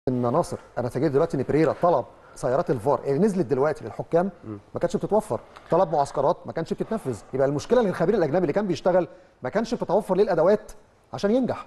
ان ناصر، انا اتفاجئت دلوقتي ان بريرا طلب سيارات الفار اللي نزلت دلوقتي للحكام ما كانتش بتتوفر، طلب معسكرات ما كانش بتتنفذ. يبقى المشكله ان الخبير الاجنبي اللي كان بيشتغل ما كانش بتتوفر ليه الادوات عشان ينجح.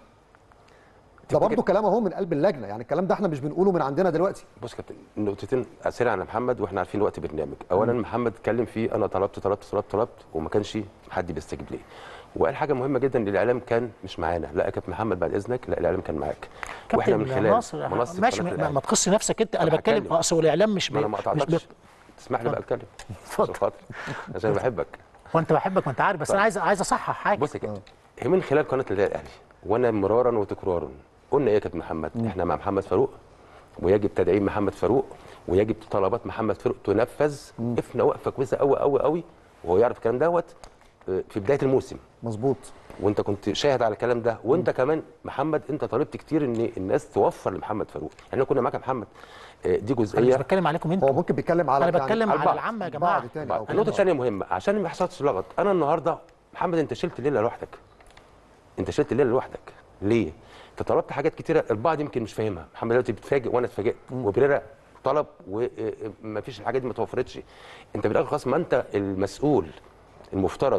ده برضه كلام اهو من قلب اللجنه، يعني الكلام ده احنا مش بنقوله من عندنا دلوقتي. بص يا كابتن، نقطتين اسئله عن محمد واحنا عارفين وقت برنامج. اولا محمد اتكلم فيه انا طلبت وما كانش حد بيستجيب ليه، وقال حاجه مهمه جدا ان الاعلام كان مش معانا. لا يا كابتن محمد بعد اذنك، لا الاعلام كان معاك. واحنا من خلال منصه ماشي، ما تخص نفسك انت، انا بتكلم اصل الاعلام مش انا ما قطعتكش، تسمح لي بقى اتكلم اتفضل خاطر عشان بحبك وانت بحبك ما انت عارف، بس انا عايز اصحح حاجه. بص يا كابتن، هي من خلال قناه النادي الاهلي وانا مرارا وتكرارا قلنا ايه يا كابتن محمد؟ احنا مع محمد فاروق ويجب تدعيم محمد فاروق ويجب طلبات محمد فاروق تنفذ. وقفنا وقفه كويسه قوي قوي قوي وهو يعرف الكلام دوت في بدايه الموسم. مظبوط. وانت كنت شاهد على الكلام ده، وانت كمان محمد انت طالبت كتير ان الناس توفر لمحمد فاروق. احنا كنا معاك يا محمد، دي جزئيه. انا مش بتكلم عليكم انتوا، هو ممكن بيتكلم على انا بتكلم على العامه يا جماعه. النقطه الثانيه مهمه عشان ما يحصلش لغط. انا النهارده محمد انت شلت الليله لوحدك، انت شلت الليله لوحدك ليه؟ انت طلبت حاجات كتيره البعض يمكن مش فاهمها. محمد دلوقتي بيتفاجئ وانا اتفاجئت، وبريرا طلب وما فيش الحاجات دي ما توفرتش. انت بالاخر خلاص ما انت المسؤول المفترض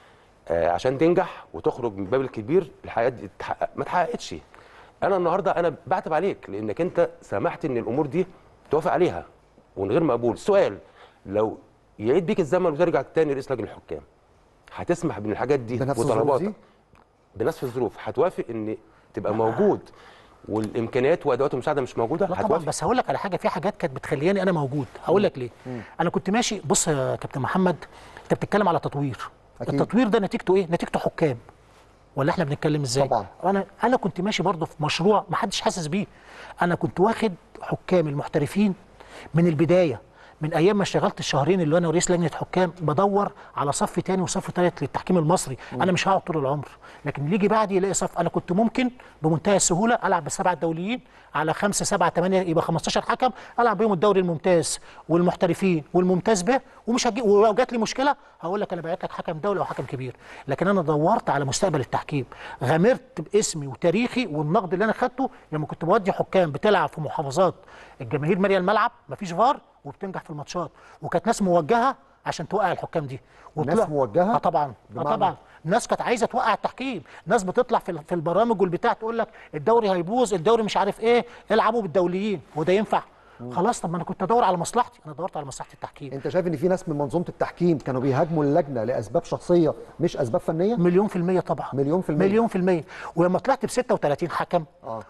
عشان تنجح وتخرج من الباب الكبير الحاجات دي تتحقق، ما اتحققتش. انا النهارده انا بعتب عليك لانك انت سمحت ان الامور دي توافق عليها ومن غير مقبول. سؤال، لو يعيد بيك الزمن وترجع تاني رئيس لجنه الحكام هتسمح بان الحاجات دي وطلباتك بنفس الظروف هتوافق ان تبقى موجود والامكانيات وادوات المساعده مش موجوده؟ لا طبعا، بس هقول لك على حاجه، في حاجات كانت بتخليني انا موجود. هقول لك ليه. انا كنت ماشي. بص يا كابتن محمد، انت بتتكلم على تطوير. أكيد. التطوير ده نتيجته ايه؟ نتيجته حكام، ولا احنا بنتكلم ازاي؟ طبعا. انا كنت ماشي برضه في مشروع ما حدش حاسس بيه. انا كنت واخد حكام المحترفين من البدايه، من ايام ما اشتغلت الشهرين اللي انا رئيس لجنه حكام بدور على صف ثاني وصف ثالث للتحكيم المصري. انا مش هقعد طول العمر، لكن اللي يجي بعدي يلاقي صف. انا كنت ممكن بمنتهى السهوله العب بالسبعه الدوليين على 5 7 8 يبقى 15 حكم، العب بيهم الدوري الممتاز والمحترفين والممتاز به، ومش هجي ولو جات لي مشكله هقول لك انا بعت لك حكم دولي او حكم كبير. لكن انا دورت على مستقبل التحكيم، غامرت باسمي وتاريخي والنقد اللي انا خدته لما كنت بودي حكام بتلعب في محافظات الجماهير ماليه الملعب مفيش فار وبتنجح في الماتشات، وكانت ناس موجهه عشان توقع الحكام دي. ناس موجهه؟ طبعا. طبعا الناس كانت عايزه توقع التحكيم، ناس بتطلع في البرامج والبتاع تقول لك الدوري هيبوظ، الدوري مش عارف ايه، العبوا بالدوليين. وده ينفع؟ خلاص. طب ما انا كنت ادور على مصلحتي، انا دورت على مصلحه التحكيم. انت شايف ان في ناس من منظومه التحكيم كانوا بيهاجموا اللجنه لاسباب شخصيه مش اسباب فنيه؟ مليون في المية طبعا. مليون في المية. مليون في المية. ولما طلعت ب 36 حكم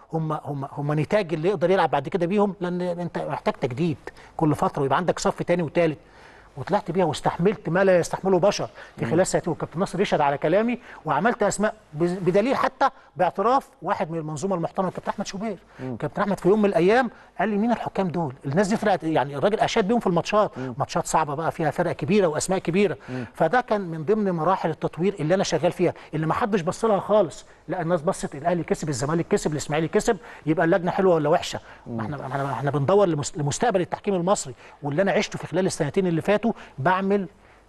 هم نتاج اللي يقدر يلعب بعد كده بيهم، لان انت محتاج تجديد كل فتره ويبقى عندك صف ثاني وثالث. وطلعت بيها واستحملت ما لا يستحمله بشر في خلال سنتين، وكابتن ناصر يشهد على كلامي، وعملت اسماء بدليل حتى باعتراف واحد من المنظومه المحترمه كابتن احمد شوبير. كابتن احمد في يوم من الايام قال لي مين الحكام دول؟ الناس دي فرقت، يعني الراجل اشاد بيهم في الماتشات، ماتشات صعبه بقى فيها فرق كبيره واسماء كبيره. فده كان من ضمن مراحل التطوير اللي انا شغال فيها، اللي ما حدش بص لها خالص. لا الناس بصت الاهلي كسب، الزمالك كسب، الاسماعيلي كسب، يبقى اللجنه حلوه ولا وحشه؟ احنا بندور لمستقبل التحكيم المصري، واللي انا عشته في خلال السنتين اللي فاتوا بعمل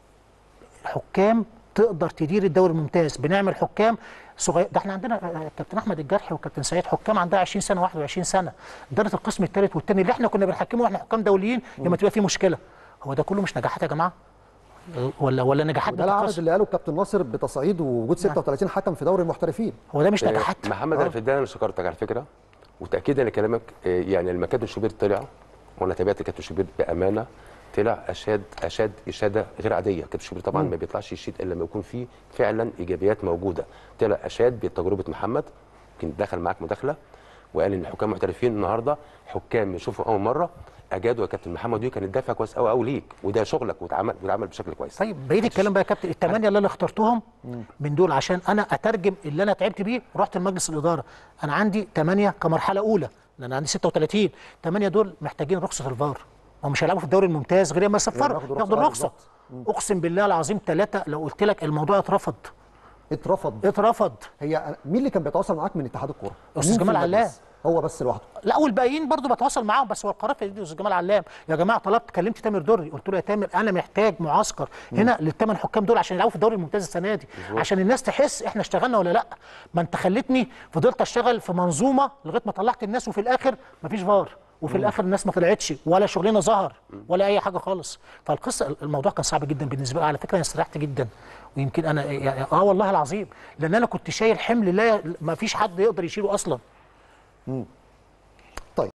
حكام تقدر تدير الدوري الممتاز. بنعمل حكام صغير. ده احنا عندنا كابتن احمد الجرحي وكابتن سعيد حكام عندها 20 سنه 21 سنه، اداره القسم الثالث والثاني اللي احنا كنا بنحكمه واحنا حكام دوليين لما تبقى في مشكله. هو ده كله مش نجاحات يا جماعه؟ ولا نجاحات؟ ده العدد اللي قاله الكابتن ناصر بتصعيد ووجود 36 حكم في دوري المحترفين. هو ده مش نجاحات؟ محمد انا في البدايه انا شكرتك على فكره وتاكيدا لكلامك. يعني لما كابتن شوبير طلع وانا تابعت كابتن شوبير بامانه، طلع اشاد اشاده غير عاديه. كابتن شوبير طبعا ما بيطلعش يشيد الا لما يكون فيه فعلا ايجابيات موجوده. طلع اشاد بتجربه محمد، يمكن دخل معاك مداخله وقال ان حكام محترفين النهارده حكام يشوفوا اول مره اجادوا يا كابتن محمد، ودي كانت دافع كويس قوي قوي ليك، وده شغلك واتعمل بشكل كويس. طيب بقيت الكلام بقى يا كابتن، الثمانيه اللي انا اخترتهم من دول عشان انا اترجم اللي انا تعبت بيه، رحت لمجلس الاداره. انا عندي 8 كمرحله اولى، لان انا عندي 36. 8 دول محتاجين رخصه الفار، هم مش هيلعبوا في الدوري الممتاز غير ما يصفروا ياخدوا الرخصه. اقسم بالله العظيم 3 لو قلت لك الموضوع اترفض. اترفض. اترفض. هي مين اللي كان بيتواصل معاك من اتحاد الكوره؟ استاذ جمال علام. هو بس لوحده. لا والباقيين برضو بتواصل معاهم، بس هو القرار في ايدي استاذ جمال علام. يا جماعه طلبت، كلمت تامر دري قلت له يا تامر انا محتاج معسكر هنا للثمان حكام دول عشان يلعبوا في الدوري الممتاز السنه دي، عشان الناس تحس احنا اشتغلنا ولا لا. ما انت خلتني فضلت اشتغل في منظومه لغايه ما طلعت الناس، وفي الاخر مفيش فار، وفي الاخر الناس ما طلعتش ولا شغلنا ظهر ولا اي حاجه خالص. فالقصه الموضوع كان صعب جدا بالنسبه لي على فكره. انا استريحت جدا، ويمكن انا يعني والله العظيم، لان انا كنت شايل حمل لا ما فيش حد يقدر يشيله اصلا.